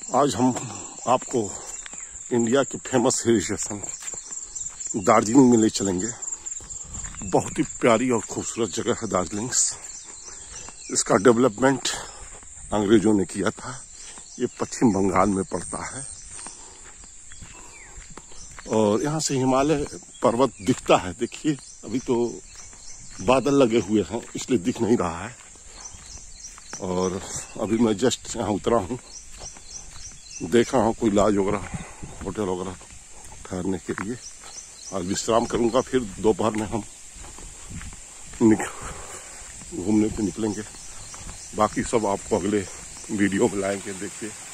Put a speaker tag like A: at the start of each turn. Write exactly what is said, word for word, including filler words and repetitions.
A: आज हम आपको इंडिया के फेमस हिल स्टेशन दार्जिलिंग में ले चलेंगे। बहुत ही प्यारी और खूबसूरत जगह है दार्जिलिंग। इसका डेवलपमेंट अंग्रेजों ने किया था। ये पश्चिम बंगाल में पड़ता है और यहाँ से हिमालय पर्वत दिखता है। देखिए अभी तो बादल लगे हुए हैं इसलिए दिख नहीं रहा है। और अभी मैं जस्ट यहाँ उतरा हूँ, देखा हूँ कोई लॉज वगैरह होटल वगैरह ठहरने के लिए। आज विश्राम करूँगा, फिर दोपहर में हम घूमने पे निकलेंगे। बाकी सब आपको अगले वीडियो में लाएंगे, देखिए।